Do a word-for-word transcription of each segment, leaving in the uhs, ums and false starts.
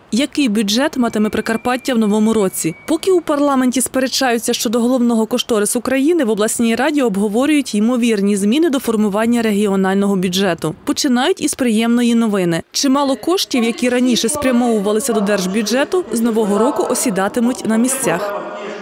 Який бюджет матиме Прикарпаття в новому році? Поки у парламенті сперечаються щодо головного кошторису країни, в обласній раді обговорюють ймовірні зміни до формування регіонального бюджету. Починають із приємної новини. Чимало коштів, які раніше спрямовувалися до держбюджету, з нового року осідатимуть на місцях.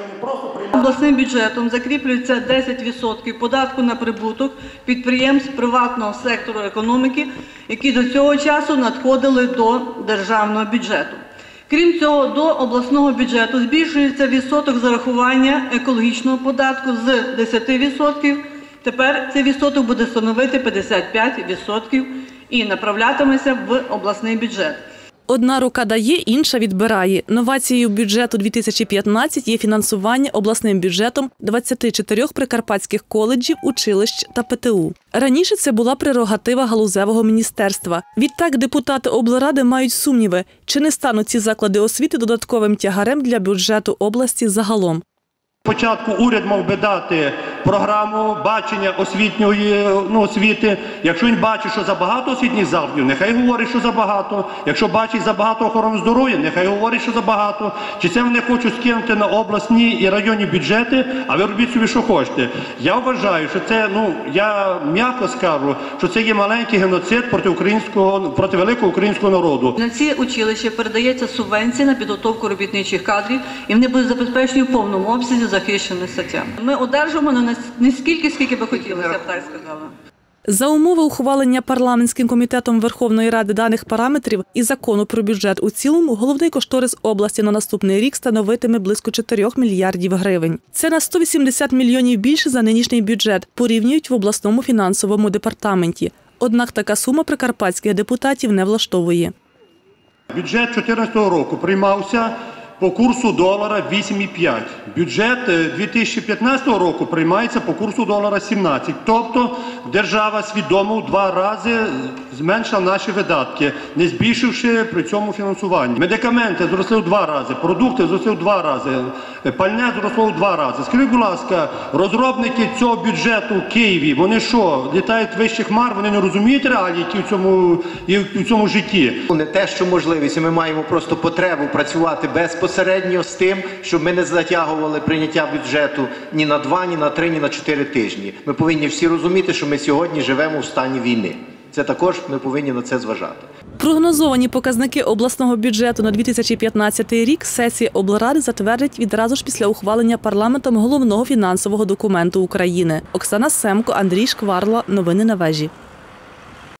Обласним бюджетом закріплюється десять відсотків податку на прибуток підприємств приватного сектору економіки, які до цього часу надходили до державного бюджету. Крім цього, до обласного бюджету збільшується відсоток зарахування екологічного податку з десяти відсотків. Тепер цей відсоток буде становити п'ятдесят п'ять відсотків і направлятиметься в обласний бюджет. Одна рука дає, інша відбирає. Новацією бюджету дві тисячі п'ятнадцять є фінансування обласним бюджетом двадцяти чотирьох прикарпатських коледжів, училищ та Пе Те У. Раніше це була прерогатива галузевого міністерства. Відтак депутати облради мають сумніви, чи не стануть ці заклади освіти додатковим тягарем для бюджету області загалом. Спочатку уряд мав би дати програму бачення освітньої ну, освіти. Якщо він бачить, що забагато освітніх закладів, нехай говорить, що забагато. Якщо бачить забагато охорони здоров'я, нехай говорить, що забагато. Чи це вони хочуть скинути на обласні і районні бюджети, а ви робіть собі, що хочете. Я вважаю, що це, ну, я м'яко скажу, що це є маленький геноцид проти українського, проти великого українського народу. На ці училища передається субвенція на підготовку робітничих кадрів, і вони будуть забезпечені в повному обсязі захищеними статтями. Ми одержимо не скільки, скільки би хотілося, я б так сказала. За умови ухвалення парламентським комітетом Верховної Ради даних параметрів і закону про бюджет у цілому, головний кошторис області на наступний рік становитиме близько чотирьох мільярдів гривень. Це на сто вісімдесят мільйонів більше за нинішній бюджет, порівнюють в обласному фінансовому департаменті. Однак така сума прикарпатських депутатів не влаштовує. Бюджет дві тисячі чотирнадцятого року приймався по курсу долара вісім і п'ять. Бюджет дві тисячі п'ятнадцятого року приймається по курсу долара сімнадцять. Тобто держава свідомо в два рази зменшила наші видатки, не збільшивши при цьому фінансування. Медикаменти зросли в два рази, продукти зросли в два рази, пальне зросло в два рази. Скажіть, будь ласка, розробники цього бюджету в Києві, вони що, літають вище хмар, вони не розуміють реалії, які в цьому, в цьому житті? Не те, що можливість, ми маємо просто потребу працювати безпосередньо з тим, щоб ми не затягували прийняття бюджету ні на два, ні на три, ні на чотири тижні. Ми повинні всі розуміти, що ми сьогодні живемо в стані війни. Це також ми повинні на це зважати. Прогнозовані показники обласного бюджету на дві тисячі п'ятнадцятий рік сесія облради затвердить відразу ж після ухвалення парламентом головного фінансового документу України. Оксана Семко, Андрій Шкварла. Новини на вежі.